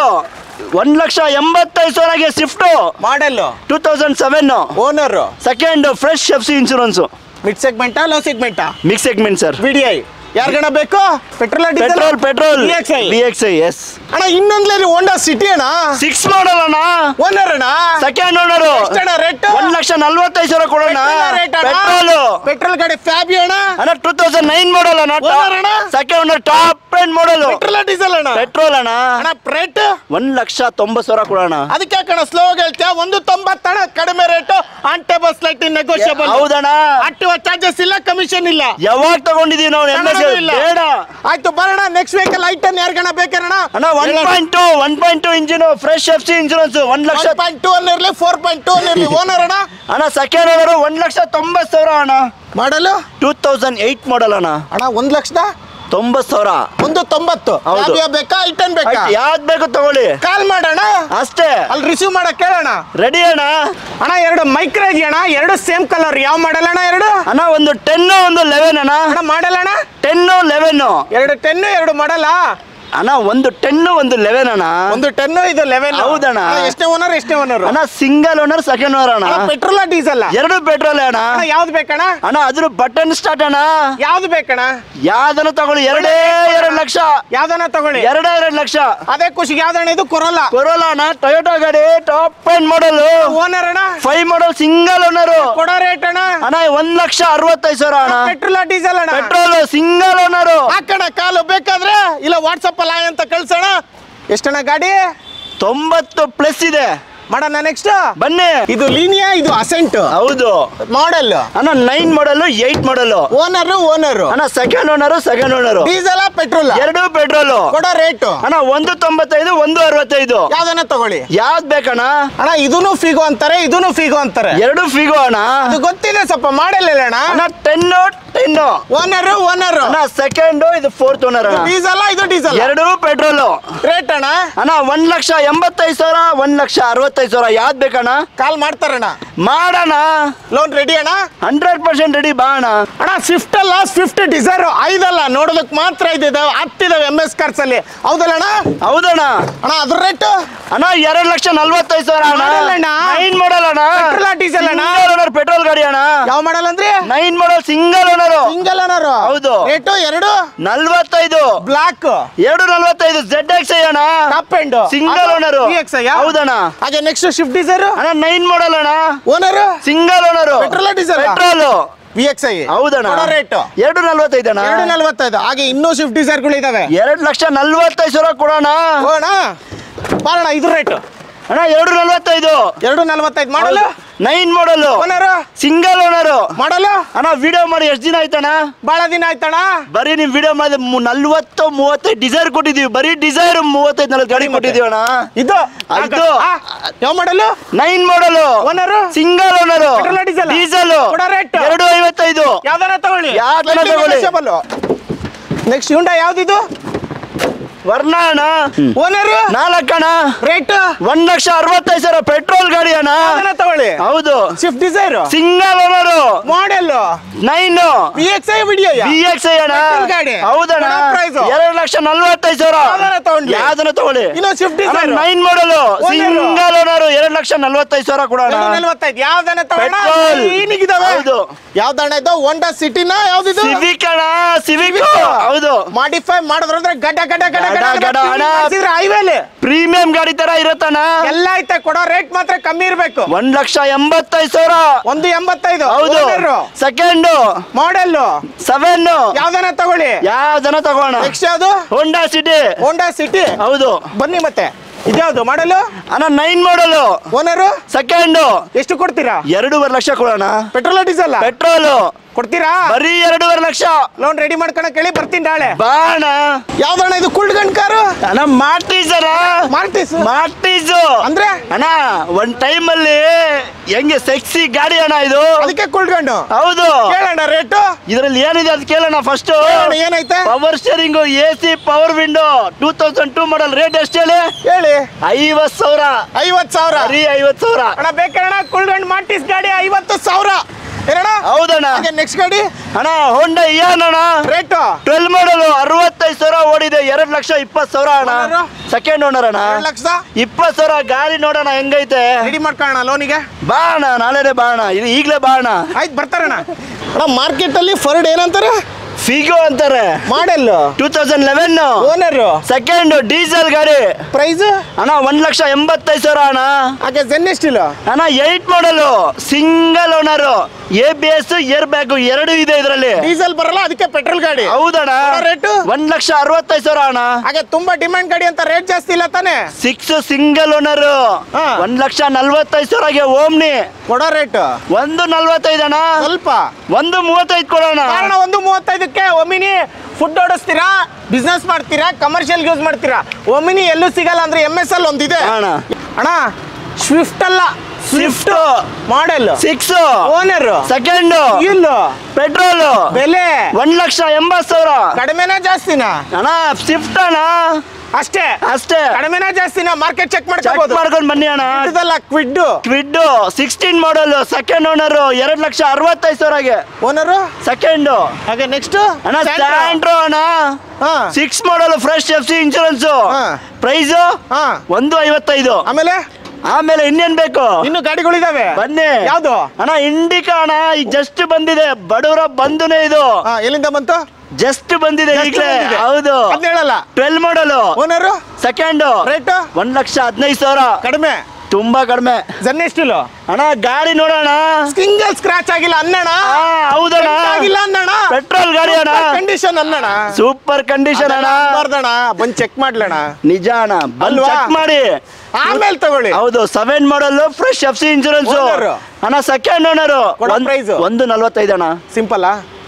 1,85,000ಗೆ Swift model 2007 owner. Second fresh FC insurance. Mid ಸೆಗ್ಮೆಂಟಾ ಲೋ ಸೆಗ್ಮೆಂಟಾ? Mix segment sir. VDI ಯಾರ್ಗಣ ಬೇಕು? Petrol petrol VXi S ಅಣ್ಣ. ಇನ್ನೊಂದ್ರಲ್ಲಿ Honda City ಅಣ್ಣ 6 ಮಾಡಲ್ ಅಣ್ಣ. ಓನರ್ ಅಣ್ಣ ಸೆಕೆಂಡ್ ಓನರ್ ರೇಟ್ 1,40,000 ಕೊಡೋಣ. ಪೆಟ್ರೋಲ್. ಪೆಟ್ರೋಲ್ ಗಾಡಿ ಫ್ಯಾಬಿ ಅಣ್ಣ 2009 ಮಾಡಲ್ ಅಣ್ಣ. Second owner top end model. Petrol diesel ಅಣ್ಣ? ಪೆಟ್ರೋಲ್ ಅಣ್ಣ. ರೇಟ್ 1,90,000 ಕೊಡೋಣ. ಅದಕ್ಕೆ ಯಾಕಣ್ಣ ಸ್ಲೋ ಹೇಳ್ತೀಯ? 1,90 ಅಣ್ಣ ಕಡಿಮೆ rate. On table slight negotiable. ಹೌದಣ್ಣ. ಆಕ್ಟಿವ್ ಚಾರ್ಜಸ್ ಇಲ್ಲ, ಕಮಿಷನ್ ಇಲ್ಲ. ಯಾವಾಗ ತಗೊಂಡಿದೀವಿ ನಾವು? ಬೇಡ. ಆಯ್ತು ಬರೋಣ ನೆಕ್ಸ್ಟ್ ವೆಹಿಕಲ್. ಐಟನ್ ಯಾರ್ಗಣ ಬೇಕಣ್ಣ? ಅಣ್ಣ 1.2 ಇಂಜಿನ್ ಫ್ರೆಶ್ FC ಇನ್ಶೂರೆನ್ಸ್ 1,2 ಅನ್ನಿರ್ಲಿ 4.2 ಅನ್ನಿರ್ಲಿ. ಓನರ್ ಅಣ್ಣ? ಅಣ್ಣ ಸೆಕೆಂಡ್ ಓನರ್ 1,90,000 ಅಣ್ಣ. ಮಾಡಲು 2008 ಮಾಡಲ್ ಅಣ್ಣ. 1,90,000. 1,90,000 ಹೌದು. ಬೇಕಾ? ಐಟನ್ ಬೇಕಾ? ಯಾವ್ದು ಬೇಕು ತಗೊಳ್ಳಿ. ಕಾಲ್ ಮಾಡೋಣ ಅಷ್ಟೇ. ಅಲ್ಲಿ ರಿಸೀವ್ ಮಾಡಕ್ ಕೇಳೋಣ. ರೆಡಿ ಅಣ್ಣ. ಅಣ್ಣ ಎರಡು ಮೈಕ್ರೋ ಇದೆಯಣ್ಣ, ಎರಡು ಸೇಮ್ ಕಲರ್. ಯಾವ ಮಾಡಲ್ ಅಣ್ಣ? ಎರಡು ಅಣ್ಣ. ಒಂದು 10 ಒಂದು 11 ಅಣ್ಣ. ಮಾಡಲ್ ಅಣ್ಣ 10 11. ಎರಡು 10 ಎರಡು ಮಾಡಲ್ಲ. ಅಣ್ಣ ಒಂದು 10 ಒಂದು 11 ಅಣ್ಣ. ಒಂದು 10 ಇದು 11. ಹೌದಣ್ಣ. ಎಷ್ಟೇ ಓನರ್ ಎಷ್ಟೇ ಓನರ್ ಅಣ್ಣ ಸಿಂಗಲ್ ಓನರ್ ಸೆಕೆಂಡ್ ಓನರ್ ಅಣ್ಣ. ಪೆಟ್ರೋಲ್ ಡೀಸೆಲ್ ಎರಡು ಪೆಟ್ರೋಲ್ ಅಣ್ಣ. ಯಾವ್ದು ಬೇಕಣ್ಣ? ಅಣ್ಣ ಅದ್ರ ಬಟನ್ ಸ್ಟಾರ್ಟ್ ಅಣ್ಣ. ಯಾವ್ದು ಬೇಕಣ್ಣ? ಯಾವ್ದನ್ನ ತಗೊಳ್ಳಿ 2 ಲಕ್ಷ. ಯಾವ್ದನ್ನ ತಗೊಳ್ಳಿ 2 ಲಕ್ಷ. ಅದೇ ಖುಷಿಗೆ ಯಾವ್ದಣ್ಣ ಇದು? ಕೊರೋಲಾ ಅಣ್ಣ ಟೊಯೋಟಾ ಗಾಡಿ ಟಾಪ್ ಎಂಡ್ ಮಾಡಲ್. ಓನರ್ ಅಣ್ಣ 5 ಮಾಡಲ್ ಸಿಂಗಲ್ ಓನರ್. ಕೊಡೋ ರೇಟ್ ಅಣ್ಣ? ಅಣ್ಣ 1,65,000 ಅಣ್ಣ. ಪೆಟ್ರೋಲ್ ಡೀಸೆಲ್ ಅಣ್ಣ? Petrol single owner. ಹಾಕಣ ಕಾಲು ಬೇಕಾದ್ರೆ ಇಲ್ಲ ವಾಟ್ಸಪ್ ಅಲ್ಲಿ ಅಂತ ಕಳ್ಸೋಣ. ಎಷ್ಟಣ್ಣ ಗಾಡಿ? 90+ ಇದೆ. ಮಾಡೋಣ ನೆಕ್ಸ್ಟ್ ಬನ್ನಿ. ಇದು ಲೀನಿಯಾ, ಇದು ಅಸೆಂಟ್. ಹೌದು. ಮಾಡೆಲ್ ಅಣ್ಣ 9 ಮಾಡಲ್ 8 ಮಾಡಲ್. ಓನರ್ ಅಣ್ಣ ಸೆಕೆಂಡ್ ಓನರ್. Diesel petrol? ಎರಡು ಪೆಟ್ರೋಲ್. ಕೊಡೋ ರೇಟ್ ಅಣ್ಣ 195 165. ಯಾವ್ದನ್ನ ತಗೊಳ್ಳಿ. ಯಾವ್ದು ಬೇಕಣ್ಣ? ಅಣ್ಣ ಇದೂನು ಫಿಗೋ ಅಂತಾರೆ, ಇದೂನು ಫಿಗೋ ಅಂತಾರೆ. ಎರಡು ಫಿಗೋ ಅಣ್ಣ. ಅದು ಗೊತ್ತಿದೆ ಸ್ವಲ್ಪ. ಮಾಡೆಲ್ ಇಲ್ಲ ಅಣ್ಣ? ಅಣ್ಣ 10 ಓನರ್ ಅಣ್ಣ ಸೆಕೆಂಡ್, ಇದು 4th ಓನರ್ ಅಣ್ಣ. ಡೀಸೆಲ್ ಇದು ಡೀಸೆಲ್. ಎರಡು ಪೆಟ್ರೋಲ್. ರೇಟ್ ಅಣ್ಣ? ಅಣ್ಣ 1,85,000 1,65,000. ಯಾವ್ದು ಬೇಕಣ್ಣ? ಕಾಲ್ ಮಾಡ್ತಾರಣ್ಣ. ಮಾಡೋಣ. ಲೋನ್ ರೆಡಿ ಅಣ್ಣ? 100% ರೆಡಿ. ಬಾ ಅಣ್ಣ. ಅಣ್ಣ ಸ್ವಿಫ್ಟ್ ಅಲ್ಲ, ಸ್ವಿಫ್ಟ್ ಡಿಸೈರ್ 5 ಅಲ್ಲ, ನೋಡೋದಕ್ಕೆ ಮಾತ್ರ ಇದಾವೆ, 10 ಇದಾವೆ MS ಕಾರ್ಸ್ ಅಲ್ಲಿ. ಹೌದಲ್ಲ ಅಣ್ಣ? ಹೌದಣ್ಣ. ಅಣ್ಣ ಅದ್ರ ರೇಟ್ ಅಣ್ಣ 2,45,000 ಅಣ್ಣ. ಮಾಡಲ್ ಅಣ್ಣ? 9 ಮಾಡಲ್ ಅಣ್ಣ. ಪೆಟ್ರೋಲ್ ಡೀಸೆಲ್ ಅಣ್ಣ? ಸಿಂಗಲ್ ಓನರ್ ಪೆಟ್ರೋಲ್ ಗಾಡಿ ಅಣ್ಣ. ಯಾವ ಮಾಡಲ್ ಅಂದ್ರೆ? 9 model single owner. Single owner. ಹೌದು. ರೇಟು 2,45. ಬ್ಲಾಕ್ 2,45 ZXi ಅಣ್ಣ. Top end single owner. ಹೌದಣ್ಣ. ಹಾಗೆ ನೆಕ್ಸ್ಟ್ ಶಿಫ್ಟ್ ಡಿಸೈರ್ ಅಣ್ಣ 9 ಮಾಡಲ್ ಅಣ್ಣ. Owner single owner. Petrol diesel? Petrol VXi. ಹೌದಣ್ಣ. ರೇಟ್ 2,45 ಅಣ್ಣ. 2,45. ಹಾಗೆ ಇನ್ನೂ ಶಿಫ್ಟ್ ಡಿಸೈರ್ ಗಳು ಇದಾವೆ. 2,45,000 ಕೊಡೋಣ. ಹೋಗೋಣ ಬಾಳಣ್ಣ. ಇದು ರೇಟ್ ಅಣ್ಣ 2,45. 2,45 model. 9 model. Owner single owner. Model ಅಣ್ಣ ವಿಡಿಯೋ ಮಾಡಿ ಎಷ್ಟು ದಿನ ಆಯ್ತಣ್ಣ? ಬಹಳ ದಿನ ಆಯ್ತಣ್ಣ. ಬರೀ ನೀವು ವಿಡಿಯೋ ಮಾಡಿ 40-35 ಡಿಸೈರ್ ಕೊಟ್ಟಿದೀವಿ. ಬರೀ ಡಿಸೈರ್ 35-40 ಗಾಡಿ ಕೊಟ್ಟಿದೀವಿ ಅಣ್ಣ. ಇದು ಅದು ಯಾವ model? 9 model. Owner single owner. Diesel. Rate 2,55. ಯಾವ್ದಾರ ತಗೊಳ್ಳಿ. ಯಾವ್ದಾರ ತಗೊಳ್ಳಿ. ನೆಕ್ಸ್ಟ್ ಹುಂಡಾ ಯಾವ್ದಿದು? ವರ್ಣ ಅಣ್ಣ. ಓನರ್ 4 ಅಣ್ಣ. ರೇಟ್ 1,65,000 ಪೆಟ್ರೋಲ್ ಗಾಡಿ ಅಣ್ಣ. ತಗೊಳ್ಳಿ. ಹೌದು. Swift Dzire single owner. Model 9 VXi video. VXi ಅಣ್ಣ. ಗಾಡಿ. ಹೌದಣ್ಣ. 2,45,000. ಯಾವ್ದನ್ನ ತಗೊಳ್ಳಿ. ಇನ್ನು Swift Dzire 9 model single owner 2,45,000 ಕೊಡೋಣ. 2,45. ಯಾವ್ದನ್ನ ತಗೊಳ್ಳಿ. ಪೆಟ್ರೋಲ್. ಹೌದು. ಯಾವ್ದಣ್ಣ ಇದು? ಹೋಂಡಾ ಸಿಟಿನ ಯಾವ್ದಿದು? ಸಿವಿಕ್ ಅಣ್ಣ. ಸಿವಿಕ್. ಹೌದು. ಮಾಡಿಫೈ ಮಾಡಿದ್ರೆ ಗಡ್ಡ ಗಡ್ಡ ಗಡ್ಡ ಗಡ ಅಣ್ಣ. ಹೈವೇಲಿ ಪ್ರೀಮಿಯಂ ಗಾಡಿ ತರ ಇರುತ್ತಣ್ಣ. ಎಲ್ಲ ಐತೆ. ಕೊಡೋ ರೇಟ್ ಮಾತ್ರ ಕಮ್ಮಿ ಇರ್ಬೇಕು. 1,85,000. 1,85. ಹೌದು. Second model 7. ಯಾವ್ದನ್ನ ತಗೊಳ್ಳಿ. ಯಾವ್ದನ್ನ ತಗೋಣ. ನೆಕ್ಸ್ಟ್ ಯಾವ್ದು? Honda City. ಹೌದು. ಬನ್ನಿ ಮತ್ತೆ ಇದ್ಯಾವ್ದು ಮಾಡಲ್? ಅಣ್ಣ 9 ಮಾಡಲ್. Owner second. ಎಷ್ಟು ಕೊಡ್ತೀರಾ? 2.5 ಲಕ್ಷ ಕೊಡೋಣ. Petrol diesel? ಪೆಟ್ರೋಲ್ ಕೊಡ್ತೀರಾ? ಬರೀ 2.5 ಲಕ್ಷ. ಲೋನ್ ರೆಡಿ ಮಾಡ್ಕೊಳಕ್ ಹೇಳಿ, ಬರ್ತೀನಿ ನಾಳೆ. ಬಾಣ. ಯಾವ್ದಣ್ಣ ಇದು? ಕುಲ್ಡ್ ಗಂಡ್ ಕಾರು? ಅಣ್ಣ ಮಾರ್ಟಿಸ್ ಅಣ್ಣ. ಮಾರ್ಟಿಸ್ ಅಂದ್ರೆ ಅಣ್ಣ ಒಂದ್ ಟೈಮ್ ಅಲ್ಲಿ ಹೆಂಗೆ ಸೆಕ್ಸಿ ಗಾಡಿ ಅಣ್ಣ ಇದು. ಅದಕ್ಕೆ ಕುಲ್ಡ್ ಗಂಡು. ಹೌದು. ಕೇಳಣ್ಣ ರೇಟ್ ಇದ್ರಲ್ಲಿ ಏನಿದೆ ಅದು ಕೇಳೋಣ ಫಸ್ಟ್. ಏನೈತೆ? Power steering, AC, power window. 2002 model. Rate ಎಷ್ಟು ಹೇಳಿ? 50,000. 50,000. ಬರೀ 50,000 ಅಣ್ಣ. ಬೇಕಣ್ಣ ಕುಲ್ಡ್ ಗಂಡ್ ಮಾರ್ಟಿಸ್ ಗಾಡಿ 50,000. ಹೌದಣ್ಣ. ನೆಕ್ಸ್ಟ್ ಗಾಡಿ ಅಣ್ಣ ಹೋಂಡಾ ಇಯಾನ್ ಅಣ್ಣ. ರೇಟ್ 12 ಮಾಡಲ್ 65,000 ಓಡಿದೆ. 2,20,000 ಅಣ್ಣ. ಸೆಕೆಂಡ್ ಓನರ್ ಅಣ್ಣ. 2,20,000 ಗಾಡಿ ನೋಡೋಣ ಹೆಂಗೈತೆ. ರೆಡಿ ಮಾಡ್ಕೊಳ್ಳೋಣ ಲೋನಿಗೆ. ಬಾ ಅಣ್ಣ, ನಾಳೆನೆ ಬಾ ಅಣ್ಣ. ಇದು ಈಗಲೇ ಬಾ ಅಣ್ಣ. ಆಯ್ತು ಬರ್ತಾರಣ್ಣ. ಅಣ್ಣ ಮಾರ್ಕೆಟ್ ಅಲ್ಲಿ ಫರ್ಡ್ ಏನಂತಾರೆ? ಫಿಗೋ ಅಂತಾರೆ. ಮಾಡೆಲ್ 2011. ಓನರ್ ಸೆಕೆಂಡ್ ಡೀಸೆಲ್ ಗಾಡಿ. ಪ್ರೈಸ್ ಅಣ್ಣ 1,85,000 ಅಣ್ಣ. ಹಾಗೆ ಜೆನ್ ಎಷ್ಟಿಲ್ಲ ಅಣ್ಣ 8 model single owner. ABS air bag 2 ಇದೆ ಇದರಲ್ಲಿ. ಡೀಸೆಲ್ ಬರಲ್ಲ, ಅದಕ್ಕೆ ಪೆಟ್ರೋಲ್ ಗಾಡಿ. ಹೌದಣ್ಣ. ರೇಟ್ 1,65,000 ಅಣ್ಣ. ಹಾಗೆ ತುಂಬಾ ಡಿಮ್ಯಾಂಡ್ ಗಾಡಿ ಅಂತ ರೇಟ್ ಜಾಸ್ತಿ ಇಲ್ಲ ತಾನೆ? 6 ಸಿಂಗಲ್ ಓನರ್ 1,45,000ಗೆ ಓಮ್ನಿ. ಕೊಡೋ ರೇಟ್ 1,45 ಅಣ್ಣ. ಸ್ವಲ್ಪ 1,35 ಕೊಡೋಣ. ಕಾರಣ 1,35ಕ್ಕೆ ಒಮಿನಿ ಫುಡ್ ಓಡಿಸ್ತೀರಾ, ಬಿಸ್ನೆಸ್ ಮಾಡ್ತೀರಾ, ಕಮರ್ಷಿಯಲ್ ಯೂಸ್ ಮಾಡ್ತೀರಾ. ಒಮಿನಿ ಎಲ್ಲೂ ಸಿಗಲ್ಲ ಅಂದ್ರೆ MSL ಒಂದಿದೆ ಅಣ್ಣ. ಸ್ವಿಫ್ಟ್ ಅಲ್ಲ, ಸ್ವಿಫ್ಟ್ ಮಾಡೆಲ್ 6 ಓನರ್ ಸೆಕೆಂಡ್ ಇಲ್ಲ ಪೆಟ್ರೋಲ್ ಬೆಲೆ 1,80,000. ಕಡಿಮೆನಾ ಜಾಸ್ತಿನಾ? ಅಣ್ಣ ಸ್ವಿಫ್ಟ್ ಅಣ್ಣ ಅಷ್ಟೇ ಅಷ್ಟೇ. ಕಡಿಮೆನಾ ಜಾಸ್ತಿನಾ ಮಾರ್ಕೆಟ್ ಚೆಕ್ ಚೆಕ್ ಮಾಡ್ಕೊಂಡು ಬನ್ನಿ ಅಣ್ಣ. ಕ್ವಿಡ್ 16 ಮಾಡಲ್ ಸೆಕೆಂಡ್ ಓನರ್ 2,65,000ಗೆ ಓನರು ಸೆಕೆಂಡ್. ಹಾಗೆ ನೆಕ್ಸ್ಟ್ ಅಣ್ಣ ಸ್ಯಾಂಟ್ರೋ ಅಣ್ಣ 6 model fresh FC insurance price 1,55. ಆಮೇಲೆ ಇನ್ನೇನ್ ಬೇಕು? ಇನ್ನು ಗಾಡಿಗಳಿದಾವೆ ಬನ್ನಿ. ಯಾವ್ದು ಅಣ್ಣ ಇಂಡಿಕಾ ಅಣ್ಣ ಈಗ ಜಸ್ಟ್ ಬಂದಿದೆ, ಬಡವರ ಬಂಧುನೇ ಇದು. ಎಲ್ಲಿಂದ ಬಂತು? ಜಸ್ಟ್ ಬಂದಿದೆ ಈಗಲೇ. ಹೌದು, 12 ಮಾಡಲ್ ಓನರು ಸೆಕೆಂಡ್ ರೇಟ್ 1,15,000. ಕಡಿಮೆ, ತುಂಬಾ ಕಡಿಮೆ. ಜನ್ನೆಷ್ಟಿಲ್ಲ ಅಣ್ಣ ಗಾಡಿ ನೋಡೋಣ, ಸಿಂಗಲ್ ಸ್ಕ್ರಾಚ್ ಆಗಿಲ್ಲ ಅನ್ನಣ. ಹೌದಣ್ಣ, ಆಗಿಲ್ಲ ಅನ್ನಣ. ಪೆಟ್ರೋಲ್ ಗಾಡಿ ಅಣ್ಣ, ಕಂಡೀಷನ್ ಅನ್ನಣ, ಸೂಪರ್ ಕಂಡೀಷನ್ ಅಣ್ಣ. ಬರ್ದಣ ಬಂದ್ ಚೆಕ್ ಮಾಡ್ಲಣ. ನಿಜ ಅಣ್ಣ, ಬಂದು ಚೆಕ್ ಮಾಡಿ ಆಮೇಲೆ ತಗೊಳ್ಳಿ. ಹೌದು, 7 ಮಾಡಲ್ ಫ್ರೆಶ್ FC ಇನ್ಶೂರೆನ್ಸ್ ಅಣ್ಣ ಸೆಕೆಂಡ್ ಓನರ್. ಪ್ರೈಸ್ 1,45 ಅಣ್ಣ. ಸಿಂಪಲ್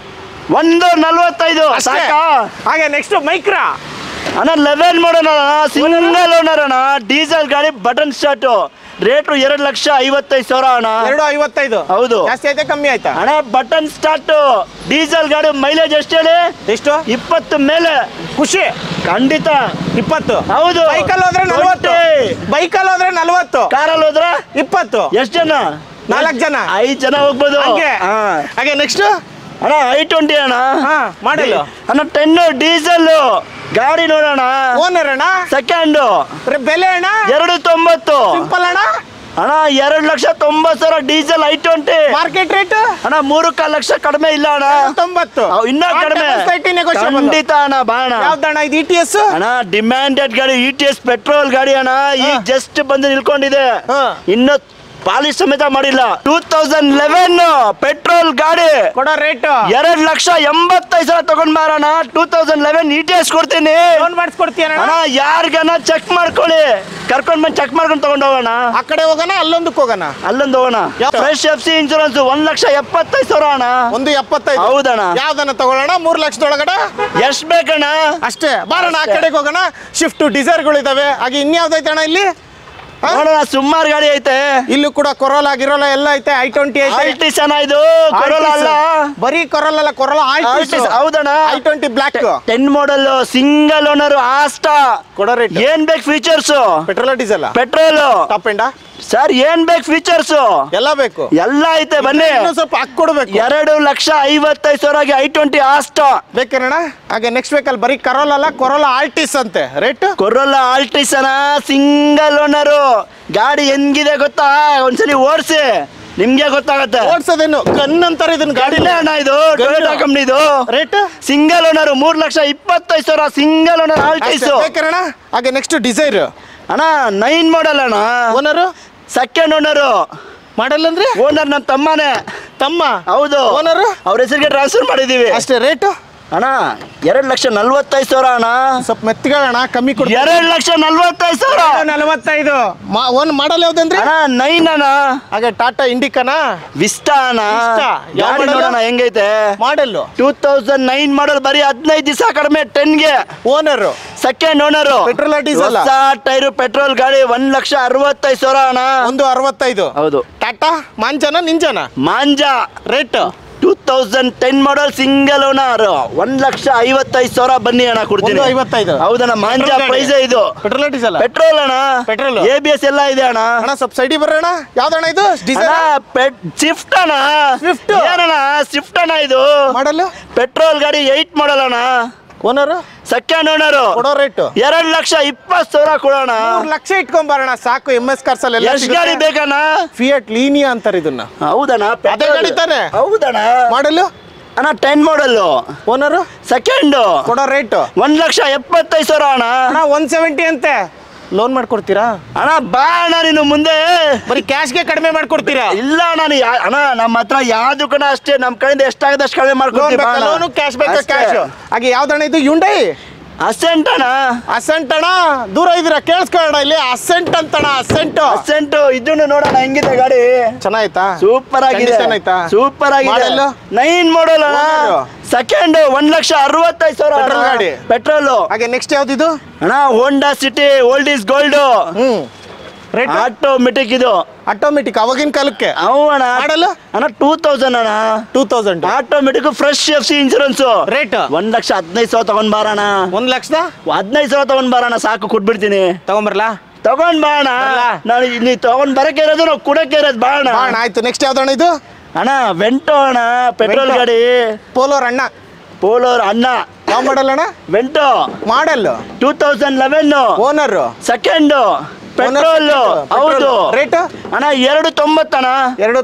1,45 ಸಾಕಾ? ಹಾಗೆ ನೆಕ್ಸ್ಟ್ ಮೈಕ್ರಾ ಅಣ್ಣ 11 ಮಾಡಲ್ ಸಿಂಗಲ್ ಓನರ್ ಅಣ್ಣ, ಡೀಸೆಲ್ ಗಾಡಿ ಬಟನ್ ಸ್ಟಾರ್ಟ್. ರೇಟ್ 2,55,000 ಅಣ್ಣ. 2,55. ಹೌದು, ಜಾಸ್ತಿ ಆಯ್ತಾ ಕಮ್ಮಿ ಆಯ್ತಾ? ಅಣ್ಣ ಬಟನ್ ಸ್ಟಾರ್ಟ್ ಡೀಸೆಲ್ ಗಾಡಿ. ಮೈಲೇಜ್ ಎಷ್ಟು ಹೇಳಿ? ಎಷ್ಟು? 20 ಮೇಲೆ. ಖುಷಿ ಖಂಡಿತ 20. ಹೌದು, ಬೈಕಲ್ಲಿ ಹೋದ್ರೆ 40, ಬೈಕಲ್ಲಿ ಹೋದ್ರೆ 40, ಕಾರಲ್ಲಿ ಹೋದ್ರೆ 20. ಎಷ್ಟು ಜನ? 4 ಜನ, 5 ಜನ ಹೋಗ್ಬೋದು. ಹಾಗೆ ನೆಕ್ಸ್ಟ್ ಅಣ್ಣ i20 ಅಣ್ಣ ಮಾಡಲ್ಲ ಅಣ್ಣ 10 ಡೀಸೆಲ್ ಗಾಡಿ ನೋಡೋಣ. ಓನರ್ ಅಣ್ಣ ಸೆಕೆಂಡ್. ಬೆಲೆ ಅಣ್ಣ 2,90. ಸಿಂಪಲ್ ಅಣ್ಣ. ಅಣ್ಣ 2,90,000 ಡೀಸೆಲ್ i20. ಮಾರ್ಕೆಟ್ ರೇಟ್ ಅಣ್ಣ 3,4 ಲಕ್ಷ ಕಡಿಮೆ ಇಲ್ಲ ಅಣ್ಣ. 90 ಇನ್ನ ಕಡಿಮೆ ಖಂಡಿತ ಅಣ್ಣ. ಬಾಣ ಯಾವ್ದಣ್ಣ ಇದು? ETS ಅಣ್ಣ ಡಿಮ್ಯಾಂಡೆಡ್ ಗಾಡಿ, ETS ಪೆಟ್ರೋಲ್ ಗಾಡಿ ಅಣ್ಣ. ಈಗ ಜಸ್ಟ್ ಬಂದು ನಿಲ್ಕೊಂಡಿದೆ, ಇನ್ನು ಪಾಲಿಶ್ ಸಮೇತ ಮಾಡಿಲ್ಲ. 2011 ಪೆಟ್ರೋಲ್ ಗಾಡಿ. ಕೊಡೋ ರೇಟ್ 2,80,000 ತಗೊಂಡ್ ಮಾರೋಣ. 2011 ETS ಕೊಡ್ತೀನಿ. ಲೋನ್ ಮಾಡಿಸ್ಕೊಡ್ತೀಯ ಅಣ್ಣ? ಯಾರಿಗನ ಚೆಕ್ ಮಾಡ್ಕೊಳ್ಳಿ, ಕರ್ಕೊಂಡ್ ಬಂದು ಚೆಕ್ ಮಾಡ್ಕೊಂಡು ತಗೊಂಡ್ ಹೋಗೋಣ. ಆ ಕಡೆ ಹೋಗೋಣ, ಅಲ್ಲೊಂದಕ್ಕೆ ಹೋಗೋಣ, ಅಲ್ಲೊಂದು ಹೋಗೋಣ. ಫ್ರೆಶ್ FC ಇನ್ಶೂರೆನ್ಸ್ 1,70,000 ಅಣ್ಣ. 1,75. ಹೌದಣ್ಣ. ಯಾವ್ದನ್ನ ತಗೊಳ್ಳೋಣ? 3 ಲಕ್ಷದೊಳಗಡೆ ಎಷ್ಟ್ ಬೇಕಣ್ಣ? ಅಷ್ಟೇ. ಬಾರೋಣ, ಆ ಕಡೆಗೆ ಹೋಗೋಣ. ಶಿಫ್ಟ್ ಡಿಸೈರ್ಗಳಿದಾವೆ. ಹಾಗೆ ಇನ್ಯಾವ್ದೈತೆ ಅಣ್ಣ ಇಲ್ಲಿ? ನೋಡೋಣ, ಸುಮಾರು ಗಾಡಿ ಐತೆ. ಇಲ್ಲೂ ಕೂಡ ಕೊರೋಲಾ ಗಿರೋಲಾ ಎಲ್ಲ ಐತೆ. i20 ಐತೆ. Altis ಅಣ್ಣ ಇದು, ಕೊರೋಲಾ ಅಲ್ಲ. ಬರೀ ಕೊರೋಲಾ ಅಲ್ಲ, ಕೊರೋಲಾ Altis. ಹೌದಣ್ಣ. i20 black 10 model single owner Asta. ಕೊಡೋ ರೇಟ್ ಏನ್ ಬೇಕು? Features petrol diesel? Petrol top end sir. ಏನ್ ಬೇಕು ಫೀಚರ್ಸ್? ಎಲ್ಲ ಬೇಕು, ಎಲ್ಲ ಐತೆ. ಬನ್ನಿ ಸ್ವಲ್ಪ ಹಾಕೊಡ್ಬೇಕು. 2,50,000 i20 ಆಸ್ಟಾ ಬೇಕೇನಣ್ಣ? ಹಾಗೆ ನೆಕ್ಸ್ಟ್ ವೆಹಿಕಲ್ ಬರೀ ಕರೋಲಾ ಅಲ್ಲ, ಕೊರೋಲಾ ಆಲ್ಟಿಸ್ ಅಂತೆ. ರೇಟ್ ಕೊರೋಲಾ ಆಲ್ಟಿಸ್ ಅಣ್ಣ, ಸಿಂಗಲ್ ಓನರ್ ಗಾಡಿ. ಹೆಂಗಿದೆ ಗೊತ್ತಾ? ಒಂದ್ಸಲಿ ಓಡಿಸಿ, ನಿಮ್ಗೆ ಗೊತ್ತಾಗತ್ತೆ. ಓಡಿಸೋದೇನು ಗನ್ ಅಂತಾರೆ ಇದನ್ನ. ಗಾಡಿನೇ ಅಣ್ಣ ಇದು, ಟೊಯೋಟಾ ಕಂಪ್ನಿದು. Rate single owner 3,25,000 single owner Altis ಬೇಕೇನಣ್ಣ? ಹಾಗೆ ನೆಕ್ಸ್ಟ್ ಡಿಸೈರ್ ಅಣ್ಣ 9 ಮಾಡಲ್ ಅಣ್ಣ. Owner second owner. ಮಾಡಲ್ ಅಂದ್ರೆ ಓನರ್ ನಮ್ಮ ತಮ್ಮನೇ. ತಮ್ಮ? ಹೌದು. ಓನರ್ ಅವ್ರ ಹೆಸರಿಗೆ ಟ್ರಾನ್ಸ್ಫರ್ ಮಾಡಿದೀವಿ ಅಷ್ಟೇ. ರೇಟ್ ಅಣ್ಣ 2,40,000 ಅಣ್ಣ. ಸ್ವಲ್ಪ ಮೆತ್ತಗಣ ಕಮ್ಮಿ ಕೊಡಿ. 2,45,000. 45. ಒಂದ್ ಮಾಡಲ್ ಯಾವ್ದಂದ್ರೆ ಅಣ್ಣ 9 ಅಣ್ಣ. ಹಾಗೆ ಟಾಟಾ ಇಂಡಿಕಾನಾ ವಿಸ್ಟಾ ಅಣ್ಣ. ಗಾಡಿ ನೋಡೋಣ ಹೆಂಗೈತೆ. ಮಾಡಲ್ 2009 ಮಾಡಲ್. ಬರೀ 15 ದಿವಸ ಕಡಿಮೆ 10ಗೆ. Owner second owner. Petrol diesel tyre petrol ಗಾಡಿ. 1,65,000 ಅಣ್ಣ. 1,65. ಹೌದು. ಟಾಟಾ ಮಾಂಜಾನ ನಿಂಜಾನ? Manza. Rate 2010 model single owner 1,55,000. ಬನ್ನಿ ಅಣ್ಣ ಕೊಡ್ತೀನಿ. 55. ಹೌದಣ್ಣ. ಮಾಂಜಾ ಪ್ರೈಸ್ ಇದು. Petrol diesel? ಪೆಟ್ರೋಲ್ ಅಣ್ಣ. ಪೆಟ್ರೋಲ್ ABS ಎಲ್ಲ ಇದೆ ಅಣ್ಣ. ಅಣ್ಣ ಸ್ವಲ್ಪ ಸೈಡಿ ಬರೋಣ. ಯಾವ್ದಣ್ಣ ಇದು? ಸ್ವಿಫ್ಟ್ ಅಣ್ಣ. ಸ್ವಿಫ್ಟ್ ಏನಣ್ಣ? ಸ್ವಿಫ್ಟ್ ಅಣ್ಣ ಇದು. ಮಾಡಲ್ ಪೆಟ್ರೋಲ್ ಗಾಡಿ 8 ಮಾಡಲ್ ಅಣ್ಣ. Owner second owner. ಕೊಡೋ ರೇಟ್ 2,20,000 ಕೊಡೋಣ. 3 ಲಕ್ಷ ಇಟ್ಕೊಂಬರೋಣ ಸಾಕು. MS ಕಾರ್ಸ್ ಅಲ್ಲಿ ಎಷ್ಟು ಗಾಡಿ ಬೇಕಣ್ಣ? ಫಿಯಟ್ ಲೀನಿಯಾ ಅಂತಾರೆ ಇದನ್ನ. ಹೌದಣ್ಣ, ಅದೇ ಗಾಡಿ ತಾನೆ? ಹೌದಣ್ಣ. ಮಾಡಲ್ ಅಣ್ಣ 10 ಮಾಡಲ್. Owner second. ಕೊಡೋ ರೇಟ್ 1,70,000 ಅಣ್ಣ. 170 ಅಂತೆ. ಲೋನ್ ಮಾಡ್ಕೊಡ್ತೀರಾ ಅಣ್ಣ? ಬಾ ಅಣ್ಣ, ನೀನು ಮುಂದೆ ಬರೀ ಕ್ಯಾಶ್ಗೆ ಕಡಿಮೆ ಮಾಡ್ಕೊಡ್ತೀರಾ? ಇಲ್ಲ ಅಣ್ಣ, ಅಣ್ಣ ನಮ್ಮ ಹತ್ರ ಯಾವ್ದು ಕಣ ಅಷ್ಟೇ. ನಮ್ಮ ಕಡೆಯಿಂದ ಎಷ್ಟಾಗದ ಅಷ್ಟು ಕಡಿಮೆ ಮಾಡ್ಕೊಡ್ತೀವಿ. ಲೋನು ಕ್ಯಾಶ್ ಬೇಕಾ? ಕ್ಯಾಶ್. ಹಾಗೆ ಯಾವ್ದಣ್ಣ ಇದು? ಯುಂಡೈ ಅಸೆಂಟ್ ಅಣ್ಣ. ಅಸೆಂಟ್ ಅಣ್ಣ, ದೂರ ಇದ್ದೀರಾ ಕೇಳಿಸ್ಕೊಳ್ಳೋಣ. ಇಲ್ಲಿ ಅಸೆಂಟ್ ಅಂತಣ್ಣ. ಅಸೆಂಟ್ ಅಸೆಂಟ್ ಇದನ್ನು ನೋಡೋಣ ಹೆಂಗಿದೆ ಗಾಡಿ. ಚೆನ್ನಾಯ್ತಾ? ಸೂಪರ್ ಆಗಿದೆ. ಸೂಪರ್ ಆಗಿದೆ. 9 ಮಾಡಲ್ ಅಣ್ಣ. ಸೆಕೆಂಡ್ 1,65,000 ಗಾಡಿ. ಪೆಟ್ರೋಲ್. ಹಾಗೆ ನೆಕ್ಸ್ಟ್ ಯಾವ್ದಿದು ಅಣ್ಣ? Honda City old is gold. Rate automatic ಇದು ಆಟೋಮೆಟಿಕ್ ಅವಾಗಿನ ಕಾಲಕ್ಕೆ ಅವಣ ಮಾಡಲ್ಲ ಅಣ್ಣ 2000 ಅಣ್ಣ 2000 automatic fresh FC insurance rate 1,15,000 ತಗೊಂಡ್ ಬಾರಣ 1,15,000 ತಗೊಂಡ್ ಬಾರಣ ಸಾಕು ಕೊಟ್ಬಿಡ್ತೀನಿ ತಗೊಂಬರ್ಲಾ ತಗೊಂಡ್ ಬಾಣ ನಾನು ನೀ ತಗೊಂಡ್ ಬರಕ್ಕೆ ಇರೋದು ನಾವು ಕುಡಕ್ಕೆ ಇರೋದು ಬಾಣ ಆಯ್ತು ನೆಕ್ಸ್ಟ್ ಯಾವ್ದಣ್ಣ ಇದು ಅಣ್ಣ ವೆಂಟೋ ಅಣ್ಣ ಪೆಟ್ರೋಲ್ ಗಾಡಿ ಪೋಲೋರ್ ಅಣ್ಣ ಯಾವ ಮಾಡಲ್ ಅಣ್ಣ Vento model 2011 owner second petrol ಹೌದು ರೇಟ್ ಅಣ್ಣ 290 ಅಣ್ಣ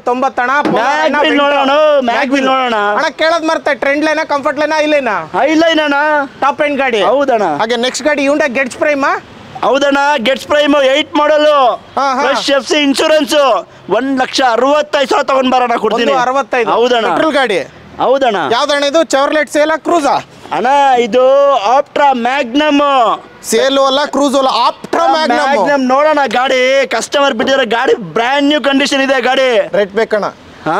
290 ನೋಡೋಣ ಮ್ಯಾಗ್ವಿಲ್ ನೋಡೋಣ ಅಣ್ಣ ಕೇಳೋದ್ ಮರ್ತೆ ಟ್ರೆಂಡ್ ಲೈನಾ ಕಂಫರ್ಟ್ ಲೈನಾ ಇಲ್ಲೇನಾ ಹೈಲೈನ್ ಅಣ್ಣ ಟಾಪ್ ಎಂಡ್ ಗಾಡಿ ಹೌದಣ್ಣ ಹಾಗೆ ನೆಕ್ಸ್ಟ್ ಗಾಡಿ ಇವಂಡ ಗೆಟ್ಸ್ ಪ್ರೈಮ್ ಹೌದಣ್ಣ Getz Prime 8 model fresh FC insurance 1,65,000 ತಗೊಂಡ್ ಬರೋಣ ಕೊಡ್ತೀನಿ 65 ಹೌದಣ್ಣ ಪೆಟ್ರೋಲ್ ಗಾಡಿ ಹೌದಣ್ಣ ಯಾವ್ದಣ್ಣ ಇದು ಚೆವರ್ಲೆಟ್ ಸೇಲಾ ಕ್ರೂಸಾ ಅಣ್ಣ ಇದು ಆಪ್ಟ್ರಾ ಮ್ಯಾಗ್ನಮ್ ಸೇಲು ಅಲ್ಲ ಕ್ರೂಸ್ ಅಲ್ಲ ಆಪ್ಟ್ರಾ ಮ್ಯಾಗ್ನಮ್ ನೋಡೋಣ ಗಾಡಿ ಕಸ್ಟಮರ್ ಬಿಟ್ಟಿರೋ ಗಾಡಿ ಬ್ರ್ಯಾಂಡ್ ನ್ಯೂ ಕಂಡೀಷನ್ ಇದೆ ಗಾಡಿ ರೇಟ್ ಬೇಕಣ್ಣ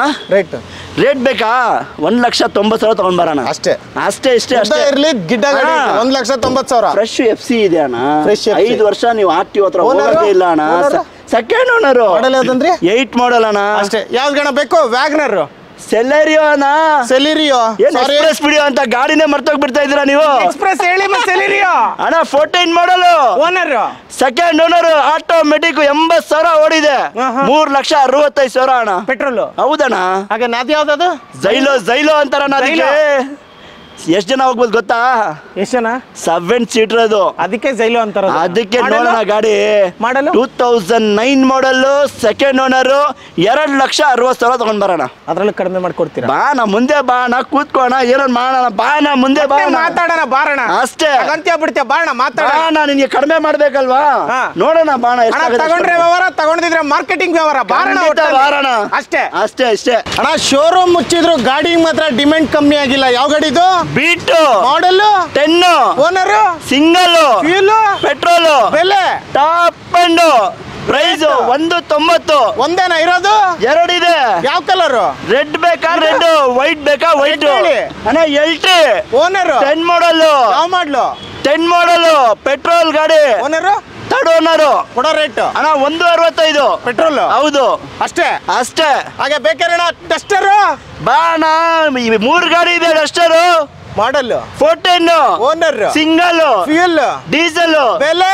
ರೇಟ್ ಬೇಕಾ 1,90,000 ತಗೊಂಡ್ ಬರೋಣ ಅಷ್ಟೇ ಇಷ್ಟೇ ಇರ್ಲಿ ಗಿಡ್ಡ ಗಾಡಿ 1,90,000 ಫ್ರೆಶ್ FC ಇದೆ ಅಣ್ಣ Fresh FC. 5 ವರ್ಷ ನೀವು ಆಕ್ಟಿವ್ ಹತ್ರ ಹೋಗೋದೇ ಇಲ್ಲ ಅಣ್ಣ ಸೆಕೆಂಡ್ ಓನರ್ ಮಾಡಲ್ ಯಾವ್ದಂದ್ರಿ 8 ಮಾಡಲ್ ಅಣ್ಣ ಅಷ್ಟೇ ಯಾವ್ದು ಗಣ ಬೇಕು ವ್ಯಾಗ್ನರ್ ಸೆಲೆರಿಯೋ ಅಣ್ಣ ಸೆಲಿರಿಯೋ ಎಕ್ಸ್ಪ್ರೆಸ್ ವಿಡಿಯೋ ಅಂತ ಗಾಡಿನೇ ಮರ್ತೋಗ್ ಬಿಡ್ತಾ ಇದ್ದೀರಾ ನೀವು ಎಕ್ಸ್ಪ್ರೆಸ್ ಹೇಳಿ ಸೆಲಿರಿಯೋ ಅಣ್ಣ 14 model owner second owner automatic 80,000 ಓಡಿದೆ 3,65,000 ಅಣ್ಣ ಪೆಟ್ರೋಲ್ ಹೌದಣ್ಣ ಹಾಗೆ ನಾದ್ ಯಾವ್ದದು ಜೈಲೋ ಅಂತಾರಣ್ಣ ಅದಕ್ಕೆ ಎಷ್ಟ್ ಜನ ಹೋಗ್ಬೋದು ಗೊತ್ತಾ ಎಷ್ಟು ಜನ 7 ಸೀಟರ್ ಅದು ಅದಕ್ಕೆ ಜೈಲು ಅಂತಾರ ಅದಕ್ಕೆ ನೋಡೋಣ ಗಾಡಿ ಮಾಡಲು 2009 ಮಾಡಲ್ ಸೆಕೆಂಡ್ ಓನರ್ 2,60,000 ತಗೊಂಡ್ ಬರೋಣ ಅದ್ರಲ್ಲಿ ಕಡಿಮೆ ಮಾಡ್ಕೊಡ್ತೀರಾ ಬಾಣ ಮುಂದೆ ಬಾಣ ಕೂತ್ಕೋಣ ಏನೋ ಮಾಡೋಣ ಬಾಣ ಮುಂದೆ ಬಾಣ ಮಾತಾಡೋಣ ಬಾರಣ ಅಷ್ಟೇ ಅಂತ್ಯ ಬಿಡ್ತೀಯ ಬಾಣ ಮಾತಾಡೋಣ ನಿನ್ಗೆ ಕಡಿಮೆ ಮಾಡ್ಬೇಕಲ್ವಾ ನೋಡೋಣ ಬಾಣ ತಗೊಂಡ್ರೆ ವ್ಯವಹಾರ ತಗೊಂಡಿದ್ರೆ ಮಾರ್ಕೆಟಿಂಗ್ ವ್ಯವಹಾರ ಬಾರಣ ಅಷ್ಟೇ ಅಣ್ಣ ಶೋರೂಮ್ ಮುಚ್ಚಿದ್ರು ಗಾಡಿ ಮಾತ್ರ ಡಿಮ್ಯಾಂಡ್ ಕಮ್ಮಿ ಆಗಿಲ್ಲ ಯಾವ ಗಾಡಿ ಇದು Beat model 10 owner single fuel petrol ಬೆಲೆ ಟಾಪ್ ಅಂಡ್ ಪ್ರೈಸ್ 190 ಒಂದೇನಾ ಇರೋದು 2 ಇದೆ ಯಾವ ಕಲರ್ ರೆಡ್ ಬೇಕಾ ರೆಡ್ ವೈಟ್ ಬೇಕಾ ವೈಟ್ ಅಣ್ಣ LT ಓನರ್ 10 ಮಾಡಲ್ ಯಾವ ಮಾಡ್ಲು 10 ಮಾಡಲ್ ಪೆಟ್ರೋಲ್ ಗಾಡಿ ಓನರ್ ಥರ್ಡ್ ಓನರ್ ಕೊಡೋ ರೇಟ್ ಅಣ್ಣ 165 ಪೆಟ್ರೋಲ್ ಹೌದು ಅಷ್ಟೇ ಹಾಗೆ ಬೇಕಾರೆ ಡಸ್ಟರ್ ಬಾ ಅಣ್ಣ 3 ಗಾಡಿ ಇದೆ Duster model 14 owner single fuel diesel ಬೆಲೆ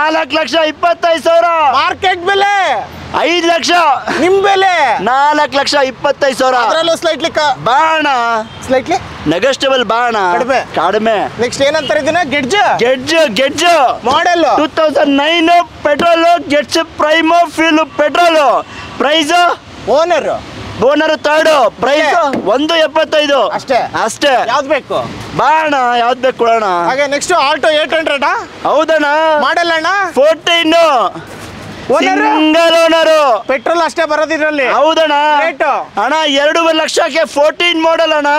4,25,000 ಮಾರ್ಕೆಟ್ ಬೆಲೆ 5 ಲಕ್ಷ ನಿಮ್ ಬೆಲೆ 4,25,000 ಅದರಲ್ಲೂ ಸ್ಲೈಟ್ಲಿ ಬಾಣ ಸ್ಲೈಟ್ಲಿ ನೆಗೋಸ್ಟೇಬಲ್ ಬಾಣ ಕಡಿಮೆ ನೆಕ್ಸ್ಟ್ ಏನಂತಾರೆ ಇದನ್ನ Getz model 2009 petrol Getz Prime fuel petrol price owner third price 175 ಅಷ್ಟೇ ಯಾವ್ದು ಬೇಕು ಬಾಣ ಯಾವ್ದು ಬೇಕು ಕೊಡೋಣ ಹಾಗೆ ನೆಕ್ಸ್ಟ್ ಆಲ್ಟೋ 800 ಹೌದಣ್ಣ ಮಾಡೆಲ್ ಅಣ್ಣ 14 ಸಿಂಗಲ್ ಓನರ್ ಪೆಟ್ರೋಲ್ ಅಷ್ಟೇ ಬರೋದಿದ್ರಲ್ಲಿ ಹೌದಣ್ಣ ರೇಟ್ ಅಣ್ಣ 2 ಲಕ್ಷಕ್ಕೆ 14 ಮಾಡಲ್ ಅಣ್ಣ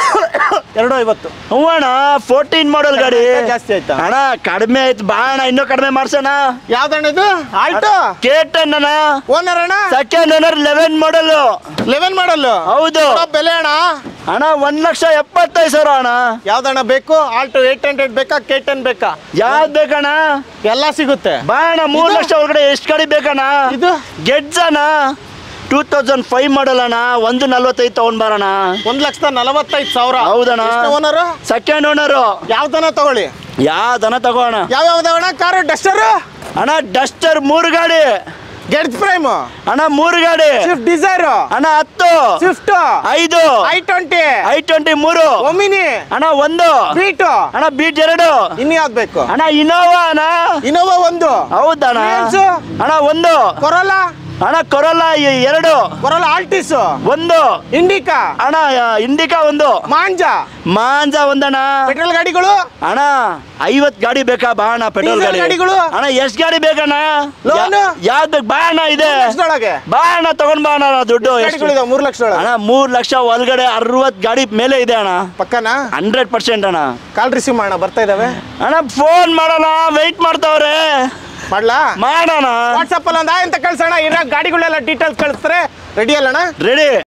250 ಹ್ಞೂ ಅಣ್ಣ 14 ಮಾಡಲ್ ಗಾಡಿ ಜಾಸ್ತಿ ಆಯ್ತಾ ಅಣ್ಣ ಕಡಿಮೆ ಆಯ್ತು ಬಾ ಅಣ್ಣ ಇನ್ನೂ ಕಡಿಮೆ ಮಾಡ್ಸೋಣ ಯಾವ್ದಣ್ಣ ಇದು ಆಲ್ಟೋ K10 ಅಣ್ಣ ಓನರ್ ಅಣ್ಣ ಸೆಕೆಂಡ್ ಓನರ್ 11 ಮಾಡಲ್ ಹೌದು ಬೆಲೆ ಅಣ್ಣ 1,70,000 ಅಣ್ಣ ಯಾವ್ದಣ್ಣ ಬೇಕು ಆಲ್ಟೋ 800 ಬೇಕಾ K10 ಬೇಕಾ ಯಾವ್ದು ಬೇಕಣ್ಣ ಎಲ್ಲ ಸಿಗುತ್ತೆ ಬಾ ಅಣ್ಣ 3 ಲಕ್ಷ ಒಳಗಡೆ ಎಷ್ಟು ಗಾಡಿ ಬೇಕಣ್ಣ ಇದು ಗೆಡ್ಸ್ ಅಣ್ಣ 2005 ಮಾಡಲ್ ಅಣ್ಣ 145 ತಗೊಂಡ್ ಬರೋಣ 1,45,000 ಹೌದಣ್ಣ ಓನರ್ ಸೆಕೆಂಡ್ ಓನರ್ ಯಾವ್ದನ ತಗೊಳ್ಳಿ ಯಾವ್ದನ ತಗೋಣ ಯಾವ್ಯಾವ್ದವಣ ಕಾರು ಡಸ್ಟರ್ ಅಣ್ಣ ಡಸ್ಟರ್ 3 ಗಾಡಿ ಗೆಟ್ಸ್ ಪ್ರೈಮ್ ಅಣ್ಣ 3 ಗಾಡಿ ಸ್ವಿಫ್ಟ್ ಡಿಸೈರ್ ಅಣ್ಣ 10 ಸ್ವಿಫ್ಟ್ 5 i20 3 ಒಮಿನಿ ಅಣ್ಣ 1 ಬೀಟ್ ಅಣ್ಣ ಬೀಟ್ 2 ಇನ್ನು ಯಾವ್ದು ಬೇಕು ಅಣ್ಣ ಇನೋವಾ 1 ಹೌದಣ್ಣ ಅಣ್ಣ 1 ಕೊರೋಲಾ ಅಣ್ಣ ಕೊರೋಲಾ 2 ಕೊರೋಲಾ ಆಲ್ಟಿಸ್ 1 ಇಂಡಿಕಾ ಅಣ್ಣ ಇಂಡಿಕಾ 1 ಮಾಂಜಾ 1 ಅಣ್ಣ ಪೆಟ್ರೋಲ್ ಗಾಡಿಗಳು ಅಣ್ಣ 50 ಗಾಡಿ ಬೇಕಾ ಬಾ ಅಣ್ಣ ಪೆಟ್ರೋಲ್ ಗಾಡಿಗಳು ಅಣ್ಣ ಎಷ್ಟು ಗಾಡಿ ಬೇಕಣ್ಣ ಲೋನ್ ಯಾವ್ದು ಬಾ ಅಣ್ಣ ಇದೆ ಬಾ ಅಣ್ಣ ತಗೊಂಡ್ ಬಾ ಅಣ್ಣ ದುಡ್ಡು 3 ಲಕ್ಷ ಅಣ್ಣ 3 ಲಕ್ಷ ಒಳಗಡೆ 60 ಗಾಡಿ ಮೇಲೆ ಇದೆ ಅಣ್ಣ ಪಕ್ಕನಾ 100% ಅಣ್ಣ ಕಾಲ್ ರಿಸೀವ್ ಮಾಡೋಣ ಬರ್ತಾ ಇದಾವೆ ಅಣ್ಣ ಫೋನ್ ಮಾಡೋಣ ವೆಯ್ಟ್ ಮಾಡ್ತಾವ್ರೆ ಮಾಡ್ಲಾ ಮಾಡೋಣ ವಾಟ್ಸಪ್ ಅಲ್ಲಿ ಅಂತ ಕಳ್ಸೋಣ ಇರೋ ಗಾಡಿಗಳೆಲ್ಲ ಡೀಟೇಲ್ಸ್ ಕಳಿಸ್ತಾರೆ ರೆಡಿ ಅಲ್ಲಣ್ಣ ರೆಡಿ